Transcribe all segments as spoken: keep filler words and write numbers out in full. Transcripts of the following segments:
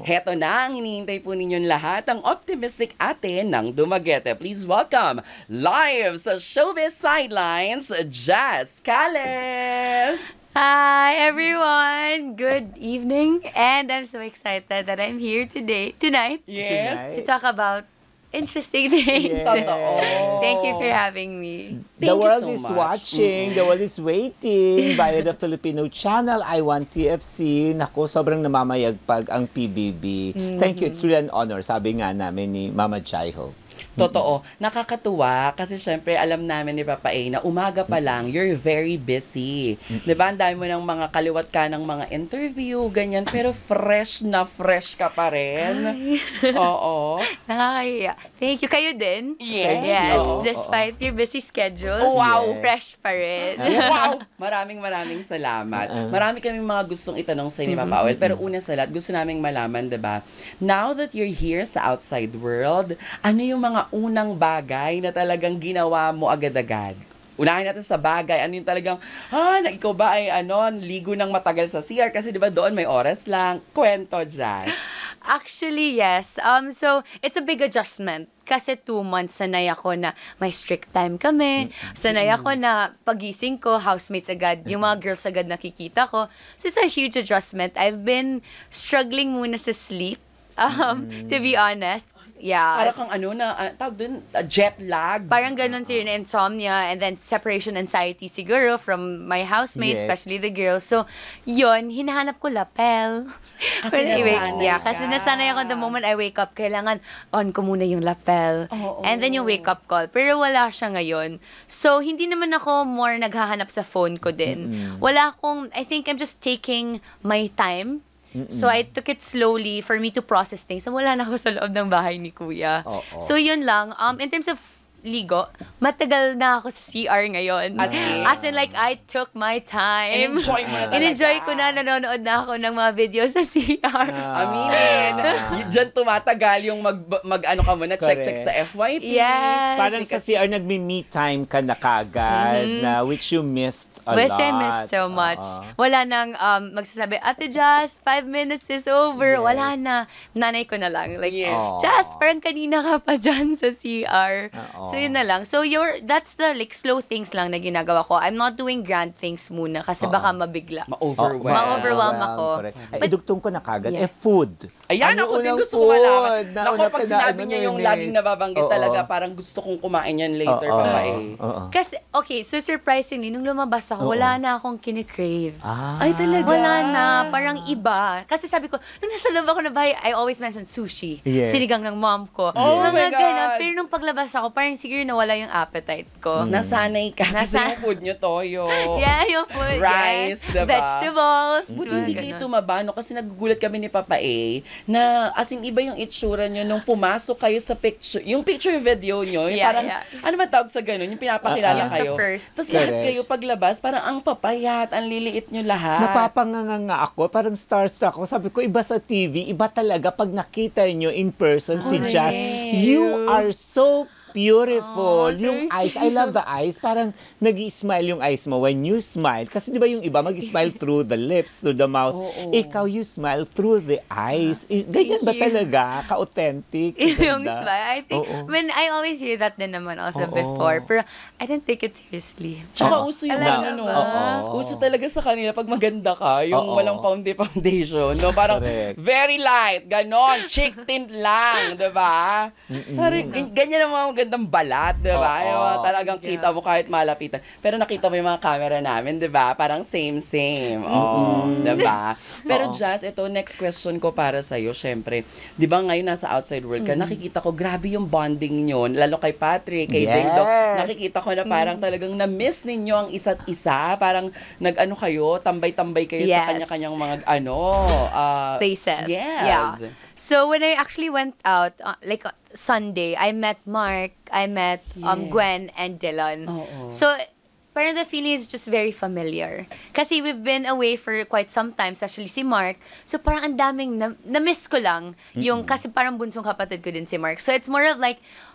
Heto na ang hinihintay po ninyong lahat, ang optimistic ate ng Dumaguete. Please welcome, live sa Showbiz Sidelines, Jazz Cales! Hi everyone! Good evening, and I'm so excited that I'm here today, tonight, Yes. to talk about interesting things. Yes. Thank you for having me. Thank the you world so is much. watching, the world is waiting via the Filipino channel, I Want T F C. Naku, sobrang namamayagpag ang P B B. Thank you, it's really an honor, sabi nga namin ni Mama Jaiho. Totoo. Nakakatuwa kasi syempre alam namin ni Papa A na umaga pa lang, you're very busy. Diba? Ang dami mo ng mga kaliwat ka ng mga interview, ganyan. Pero fresh na fresh ka pa rin. Oo. Nakakahiya. Thank you. Kayo din? Yes. Yes. Oo. Despite your busy schedule, Wow. fresh pa rin. Wow! Maraming maraming salamat. Marami kaming mga gustong itanong sa ni Papa Oel. Pero una sa lahat, gusto naming malaman, diba? Now that you're here sa outside world, ano yung mga unang bagay na talagang ginawa mo agad-agad? Unahin natin sa bagay. Ano yung talagang, ha, na ikaw ba ay ano, ligo ng matagal sa C R? Kasi di ba doon may oras lang. Kwento dyan. Actually, yes. Um, so, it's a big adjustment. Kasi two months sanay ako na may strict time kami. Sanay ako na pagising ko, housemates agad, yung mga girls agad nakikita ko. So, it's a huge adjustment. I've been struggling muna sa sleep, um, to be honest. Yeah. Para kang ano na, uh, tawag dun, uh, jet lag. Parang ganun siya, yung insomnia and then separation anxiety siguro from my housemates, Yes. especially the girls. So, yun, hinahanap ko lapel. Kasi When I wake- nasanay yeah, ka. kasi nasanay ako the moment I wake up, kailangan on ko muna yung lapel. Oo. And then yung wake up call. Pero wala siya ngayon. So, hindi naman ako more naghahanap sa phone ko din. Wala akong, I think I'm just taking my time. So, I took it slowly for me to process things. So, wala na ako sa loob ng bahay ni Kuya. Oo. So, yun lang. Um, in terms of ligo, matagal na ako sa C R ngayon. As in? As in, like, I took my time. In-enjoy mo na talaga. In-enjoy ko na, nanonood na ako ng mga videos sa C R. Aminin. Y- Diyan tumatagal yung mag, mag ano ka muna, check-check sa Correct. F Y P. Yes. Parang sa C R, nagmi-me time ka na kagad, na which you missed a Which lot. I missed so much. Oo. Wala nang um, magsasabi, Ate Jazz, five minutes is over. Yes. Wala na. Nanay ko na lang. Like, Yes. Jazz, parang kanina ka pa dyan sa C R. Oo. So, yun na lang. So, you're, that's the like slow things lang na ginagawa ko. I'm not doing grand things muna kasi baka mabigla. Ma-overwhelm. Ma-overwhelm ako. Correct. Ay, But- idugtong ko na kagad. Yes. Eh, food. Ayan, Ano ako din unang gusto ko malaman. food? Naku, Nauna pag ka na, sinabi ano niya yung yun, laging eh. nababanggit Oo. talaga, parang gusto kong kumain yan later, Oo. Papa A. Oo. Kasi, okay, so surprisingly, nung lumabas ako, Oo. wala na akong kinikrave. Ah. Ay, talaga? Wala na, parang iba. Kasi sabi ko, nung nasa loob ako na bahay, I always mention sushi. Yes. Sinigang ng mom ko. Oh Mga my God. ganon. Pero nung paglabas ako, parang siguro nawala yung appetite ko. Nasanay ka kasi Nasa- yung food nyo, toyo. Yeah, yung food. Rice, yes. diba? Vegetables. Buti mga hindi kayo ganon. tumaba, no? Kasi nagugulat kami ni Papa A na as in iba yung itsura nyo nung pumasok kayo sa picture, yung picture video nyo, yung Yeah, parang, yeah. ano ba tawag sa ganun? Yung pinapakilala Yung sa kayo. first. Tapos lahat Correct. kayo paglabas, parang ang papayat, ang liliit nyo lahat. Napapanganga nga ako, parang starstruck ako. Sabi ko, iba sa T V, iba talaga pag nakita nyo in person si Correct. Jazz. You are so beautiful. Aw, Yung thank eyes, I love the eyes. Parang nag-smile yung eyes mo when you smile. Kasi di ba yung iba mag-smile through the lips, through the mouth. Oo. Ikaw, you smile through the eyes. Is, ganyan ba Thank you. talaga? Ka-authentic? yung Ganda. smile. I think, Oo. when I always hear that din naman also Oo. before. Pero I didn't take it seriously. Tsaka Oo. uso yung Talaga ano, no? ba? Oo. Uso talaga sa kanila pag maganda ka, yung Oo. walang founda- foundation, no? Parang Correct. very light, ganon, chick tint lang, di ba? Parang gan- ganyan ang mga magandang balat, di ba? Oo. Yung mga talagang Yeah. kita mo kahit malapitan. Pero nakita mo yung mga camera namin, di ba? Parang same-same. Oo, di ba? Pero Oo. Jazz, ito, next question ko para sa'yo, syempre, di ba ngayon nasa outside world ka, nakikita ko, grabe yung bonding nyo, lalo kay Patrick, kay Yes. Ding Dong, nakikita ko na parang talagang na-miss ninyo ang isa't isa. Parang nag-ano kayo, tambay-tambay kayo sa Yes. kanya-kanyang mga ano. ah, Places. Yes. Yeah. So when I actually went out, uh, like uh, Sunday, I met Mark, I met um, Yes. Gwen and Dylan. Oo. So parang the feeling is just very familiar. Kasi we've been away for quite some time, especially si Mark. So parang ang daming, na- na-miss ko lang yung, kasi parang bunsong kapatid ko din si Mark. So it's more of like,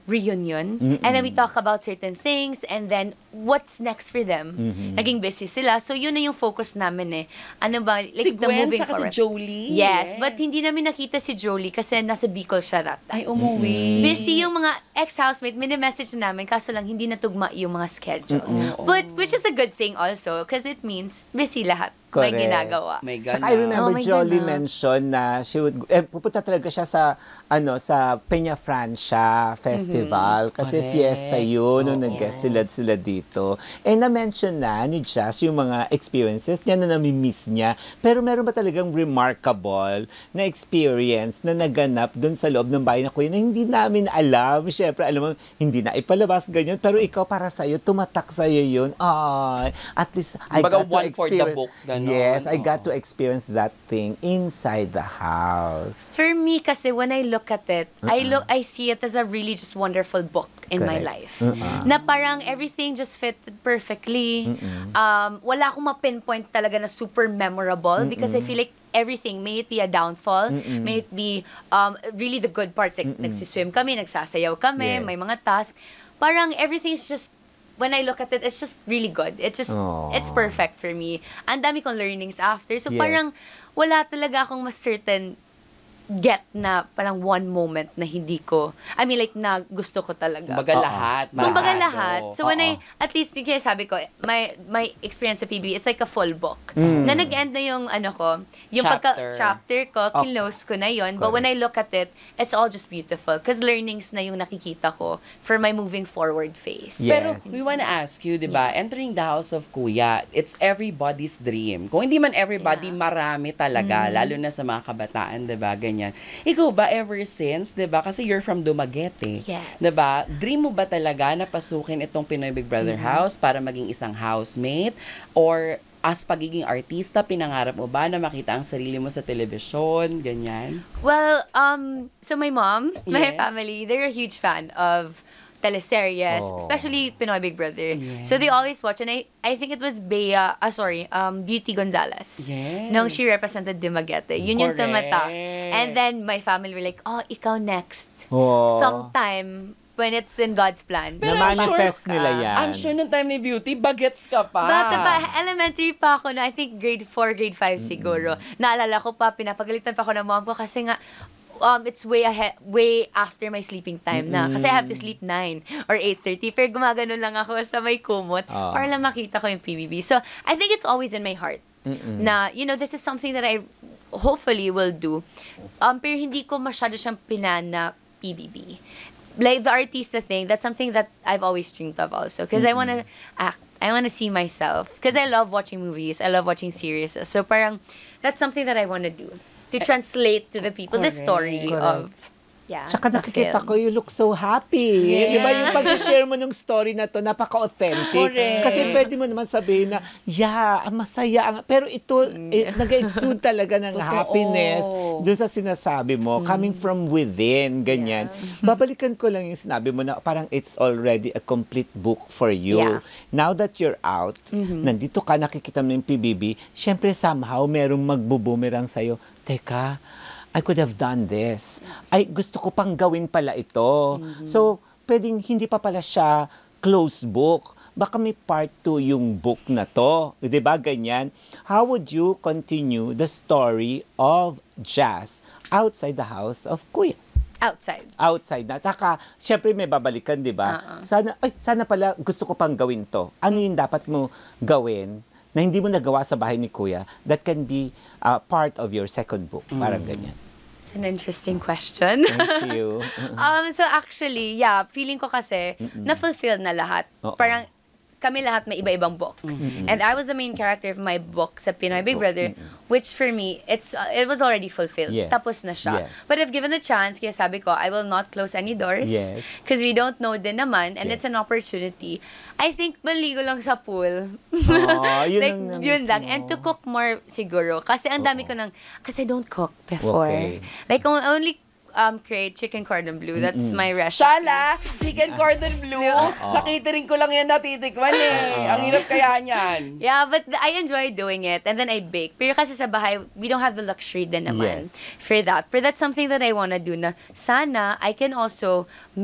reunion. And then we talk about certain things and then what's next for them. Mm-hmm. Naging busy sila. So, yun na yung focus namin eh. Ano ba? Like, Si the Gwen moving tsaka si forward. Jolie. Yes, but hindi namin nakita si Jolie kasi nasa Bicol siya that time. Ay, umuwi. Busy yung mga ex-housemate, mini-message na namin, kaso lang hindi natugma yung mga schedules. But, which is a good thing also, because it means busy lahat. Correct. May ginagawa. May Tsaka gana. I remember Oh, my Jolie God, ah. mentioned na she would, eh, pupunta talaga siya sa, ano, sa Peña Francia Festival. Kasi Correct. fiesta yun, nung Oo. nag-guest sila, sila dito. Eh, na-mention na ni Jazz yung mga experiences niya na nami-miss niya. Pero meron ba talagang remarkable na experience na naganap dun sa loob ng bahay na kuya na hindi namin alam. Siyempre, alam mo, hindi na ipalabas ganyan. Pero ikaw, para sa'yo, tumatak sa'yo yun. Ay, at least, I Kumbaga, got to one for the experience. books, ganon. Yes, I got Oo. to experience that thing inside the house. For me, kasi when I look at it, I look, I see it as a really just wonderful book in my Correct. life. Uh-uh. Na parang everything just fit perfectly. Um, wala akong ma-pinpoint talaga na super memorable because I feel like everything, may it be a downfall, may it be um, really the good parts, like nagsiswim kami, nagsasayaw kami, Yes. may mga task. Parang everything is just, when I look at it, it's just really good. It's just, Aww. it's perfect for me. Ang dami kong learnings after. So Yes. parang, wala talaga akong mas certain get na parang one moment na hindi ko, I mean like na gusto ko talaga. Kumbaga Oo. lahat. Kumbaga barado. lahat. So when Oo. I, at least yung kaya sabi ko, my my experience sa P B B, it's like a full book. Mm. Na nag-end na yung ano ko, yung Chapter. pagka-chapter ko, Okay. kinlose ko na yon. But when I look at it, it's all just beautiful. Because learnings na yung nakikita ko for my moving forward phase. Yeah. Pero Yes. we wanna ask you, di ba, entering the house of Kuya, it's everybody's dream. Kung hindi man everybody, Yeah. marami talaga, lalo na sa mga kabataan, di ba, ganyan. Ikaw ba, ever since, di ba, kasi you're from Dumaguete, Yes. di ba, dream mo ba talaga na pasukin itong Pinoy Big Brother house para maging isang housemate? Or as pagiging artista, pinangarap mo ba na makita ang sarili mo sa telebisyon, ganyan? Well, um, so my mom, my Yes. family, they're a huge fan of teleseries, Oh. especially Pinoy Big Brother. Yes. So they always watch, and I, I think it was Bea, ah, sorry, um, Beauty Gonzalez. Yes. Nung she represented Dumaguete. Yun yung Correct. tumatak. And then my family were like, oh, ikaw next. Oh. Sometime, when it's in God's plan. Pero I'm Na-manifest sure nila ka. yan. I'm sure nung time ni Beauty, bagets ka pa. Bata pa, elementary pa ako na, I think grade four, grade five siguro. Naalala ko pa, pinapagalitan pa ako ng mom ko kasi nga, um, it's way ahead, way after my sleeping time na. Kasi I have to sleep nine or eight thirty. Pero gumagano lang ako sa may kumot Ah. para lang makita ko yung P B B. So, I think it's always in my heart na, you know, this is something that I hopefully will do. Um, pero hindi ko masyado siyang pinan na P B B. Like the artista thing, that's something that I've always dreamed of also. Because I want to act. I want to see myself. Because I love watching movies. I love watching series. So parang, that's something that I want to do. To translate to the people the story Correct. of, yeah, Tsaka the nakikita film. ko, you look so happy. Yes. Di ba yung pag-share mo ng story na to, napaka-authentic. Correct. Kasi pwede mo naman sabihin na, yeah, ang masaya. Ang, pero ito, eh, nag-exude talaga ng Totoo. happiness dun sa sinasabi mo, coming from within, ganyan. Babalikan ko lang yung sinabi mo na parang it's already a complete book for you. Yeah. Now that you're out, nandito ka, nakikita mo yung P B B, syempre somehow merong magbubumerang sa'yo, teka, I could have done this. Ay, gusto ko pang gawin pala ito. So, pwedeng hindi pa pala siya closed book. Baka may part two yung book na to. Di ba ganyan? How would you continue the story of Jazz outside the house of Kuya? Outside. Outside na. Taka, syempre may babalikan, di ba? Uh-uh. Sana, ay, sana pala gusto ko pang gawin to. Ano yung dapat mo gawin na hindi mo nagawa sa bahay ni Kuya that can be uh, part of your second book? Parang ganyan. It's an interesting question. Thank you. um, so actually, yeah, feeling ko kasi, na-fulfilled na lahat. Oo. Parang, kami lahat may iba-ibang book. And I was the main character of my book sa Pinoy Big Brother, which for me, it's uh, it was already fulfilled. Yes. Tapos na siya. Yes. But if given the chance, kaya sabi ko, I will not close any doors. Yes. Because we don't know din naman, and Yes. it's an opportunity. I think maligo lang sa pool. Oh, yun like, ang namiss yun lang. mo. And to cook more siguro. Kasi ang dami ko nang, kasi I don't cook before. Okay. Like, I only um, create chicken cordon bleu. That's my recipe. Shala, chicken cordon bleu. Sa catering ko lang yan natitikman eh. Ang hirap kaya niyan. Yeah, but th- I enjoy doing it. And then I bake. Pero kasi sa bahay, we don't have the luxury din naman Yes. for that. But that's something that I wanna do na sana I can also make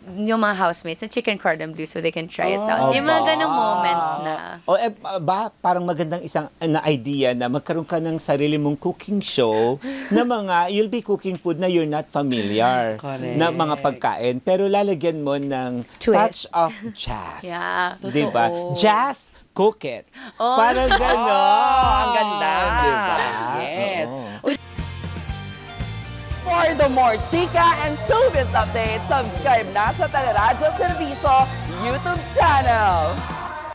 yung mga housemates na chicken cordon bleu so they can try it Oh, out. Yung mga ba? ganong moments na. O eh, ba, parang magandang isang uh, na idea na magkaroon ka ng sarili mong cooking show na mga, you'll be cooking food na you're not familiar. Correct. Na mga pagkain. Pero lalagyan mo ng touch Twist. of jazz. Yeah. Diba? Totoo. Jazz, cook it. Oh. Parang gano'n. Oh, ang ganda. Diba? Yes. Oo. For the more chika and showbiz updates, subscribe na sa Teleradyo Servicio YouTube channel.